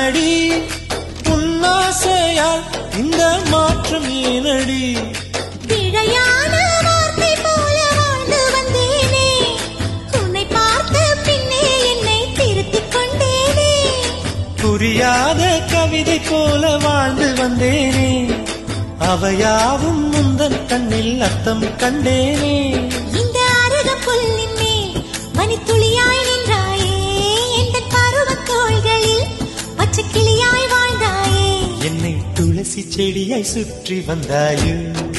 தானடி உன்னாசையால் இந்த மாற்றம் ஏனடி பிழையான வார்த்தை போல வாழ்ந்து வந்தேனே உன்னை பார்த்த பின்னே என்னை திருத்திக் கொண்டேனே புரியாத கவிதை போல வாழ்ந்து வந்தேனே அவையாவும் முந்தன் கண்ணில் அர்த்தம் கண்டேனே இந்த அருக புல்லின் மேல் மணித்துளியாய் நின்றாயே எந்த பருவத் தோள்களில் பச்சை கிளியாய் வாழ்ந்தாயே என்னை துளசி செடியாய் சுற்றி வந்தாயோ